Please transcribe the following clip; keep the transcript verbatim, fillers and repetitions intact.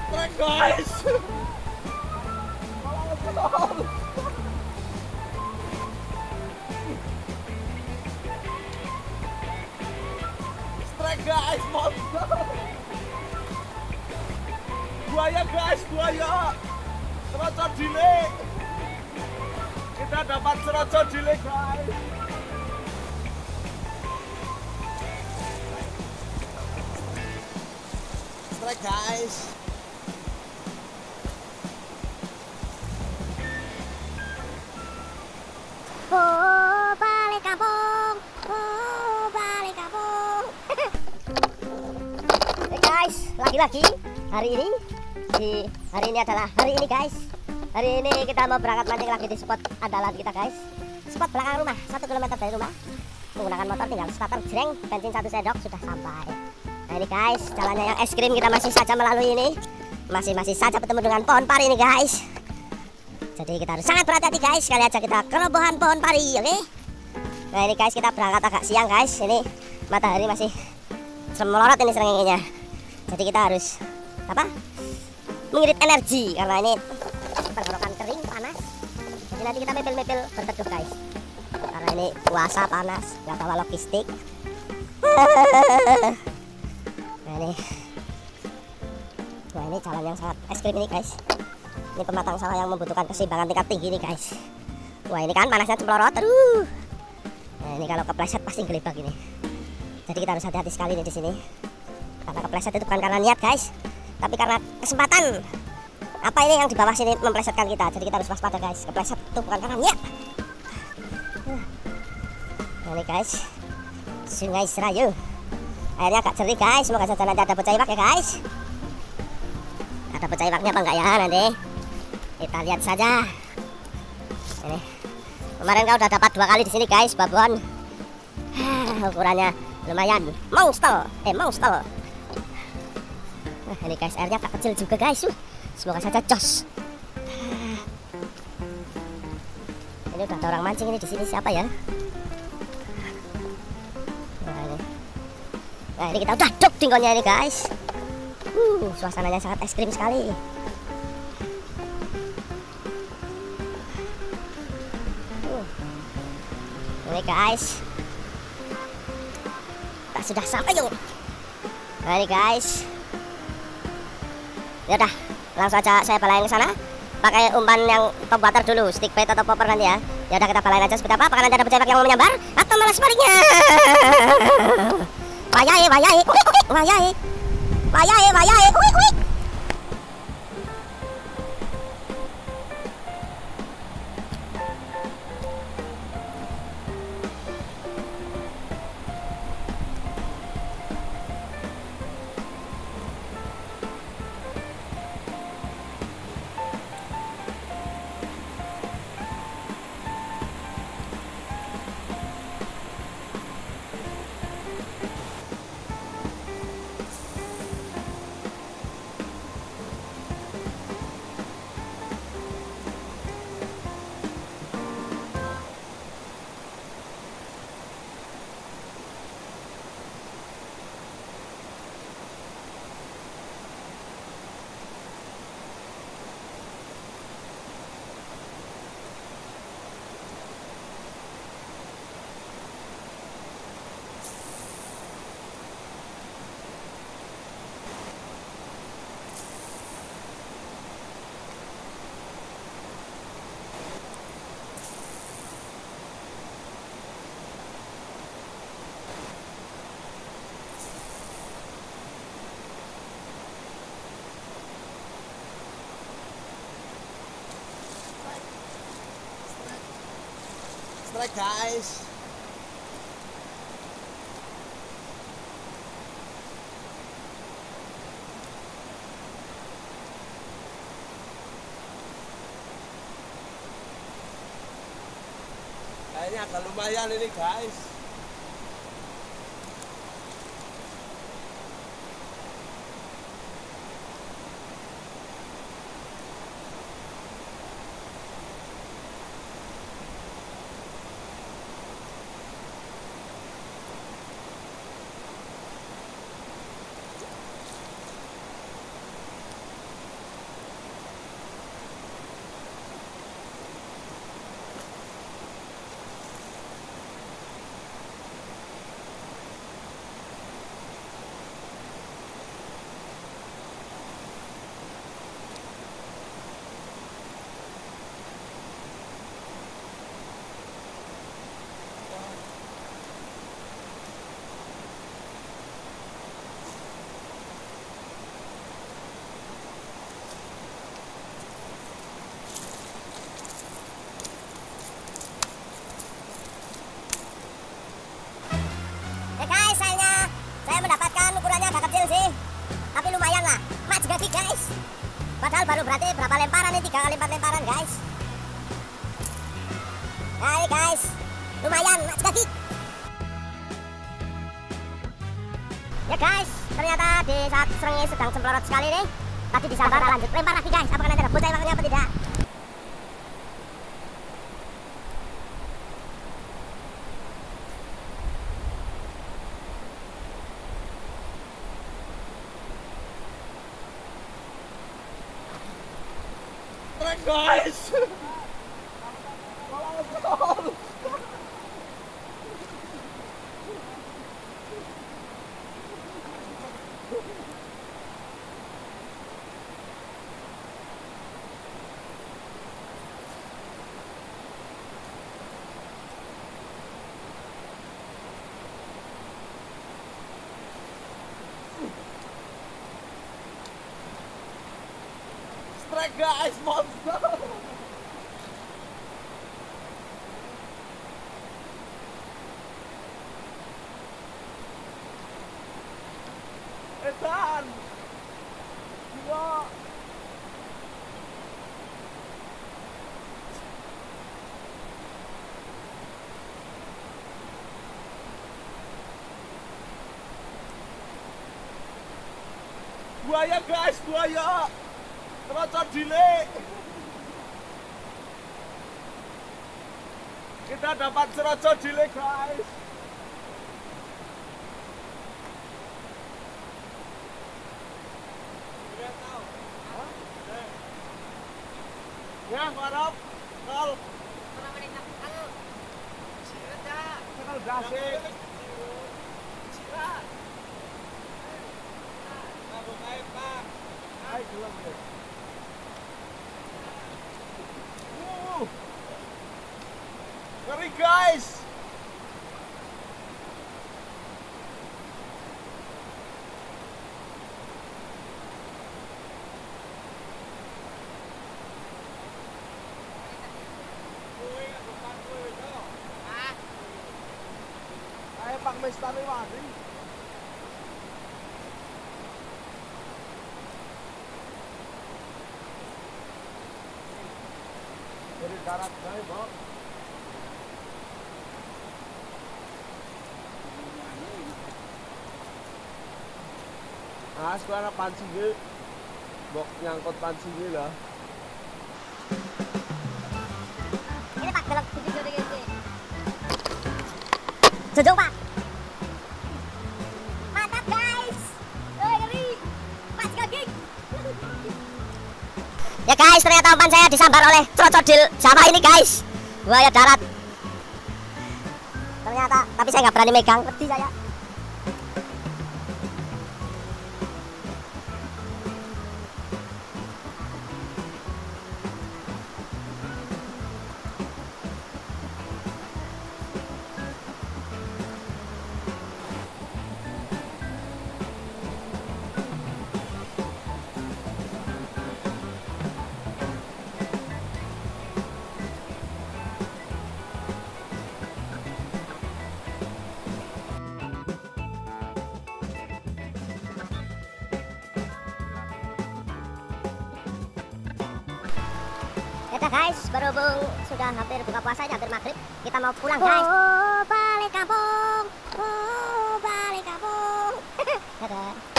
Strike guys. Strike guys, monster. Buaya guys, buaya. Serocot dile. Kita dapat serocot dile guys. Strike guys. Oh, balik kampung. Oh, balik kampung. Hey guys, lagi-lagi hari ini di hari ini adalah hari ini guys. Hari ini kita mau berangkat mancing lagi di spot andalan kita guys. Spot belakang rumah, satu kilometer dari rumah. Menggunakan motor tinggal starter jreng, bensin satu sendok sudah sampai. Nah ini guys, jalannya yang es krim kita masih saja melalui ini. Masih masih saja bertemu dengan pohon pari ini guys. Jadi kita harus sangat berhati-hati guys. Kali aja kita kerobohan pohon pari, oke? Okay? Nah ini guys, kita berangkat agak siang guys. Ini matahari masih melorot ini serenginnya. Jadi kita harus apa? Mengirit energi karena ini tenggorokan kering panas. Jadi nanti kita mepil-mepil berteduh guys. Karena ini puasa panas, nggak bawa logistik. Nah ini, wah ini jalan yang sangat es krim ini guys. Ini pematang sawah yang membutuhkan keseimbangan tingkat tinggi nih guys. Wah ini kan panasnya cemplorot, aduh. Nah ini kalau kepleset pasti gelebak ini. Jadi kita harus hati-hati sekali nih di sini. Karena kepleset itu bukan karena niat guys, tapi karena kesempatan. Apa ini yang di bawah sini memplesetkan kita. Jadi kita harus waspada guys. Kepleset itu bukan karena niat. Nah ini guys, Sungai Serayu. Airnya agak jernih guys. Semoga saja nanti ada bocah iwak ya guys. Ada bocah iwaknya apa enggak ya nanti? Kita lihat saja. Ini kemarin kau udah dapat dua kali di sini guys, babon. Ukurannya lumayan, monster, eh monster. Nah ini guys, airnya tak kecil juga guys. Uh, semoga saja jos. Ini udah ada orang mancing ini di sini, siapa ya? Nah ini, nah ini kita udah dok tinggalnya ini guys. Uh, suasananya sangat es krim sekali. Ini guys, kita sudah sampai yuk. Nah ini guys, ya udah langsung aja saya balain ke sana. Pakai umpan yang top water dulu, stick bait atau popper nanti ya. Ya udah kita balain aja seperti apa. Apakah nanti ada bocah yang mau menyambar atau malah sebaliknya? Wayahe, wayahe, wayahe, wayahe, wayahe, kuik kuik. Strike guys. Kayaknya agak lumayan ini guys. Padahal baru berarti berapa lemparan nih? Tiga kali empat lemparan guys. Nah ini guys, lumayan nak jadi. Ya guys, ternyata di saat serengi sedang semprot sekali nih. Tadi disambar lanjut lempar lagi guys. Apakah nanti ada bocah yang makannya apa tidak? Strike guys. Strike guys, monster. Edan. Gila. Buaya guys, buaya. Krokodile. Kita dapat krokodile guys. Ya, harap. Kal. Kal gasik. Hai, gelap ya. Wuh. Ngeri guys. Ayo Pak Mestari Wadi. Dari darat guys, Bang. Ah, sekarang panci ge. Bok nyangkut panci ge lah. Ini Pak, dalam video ini. Jujur Pak. Mantap guys. Oh, ngeri. Pas kaki. Ya guys, ternyata umpan saya disambar oleh krokodil Jawa ini guys. Buaya darat. Ternyata, tapi saya nggak berani megang, wedi saya. Ya guys, berhubung sudah hampir buka puasanya, hampir maghrib, kita mau pulang guys. Oh, balik kampung. Oh, balik kampung. Dadah.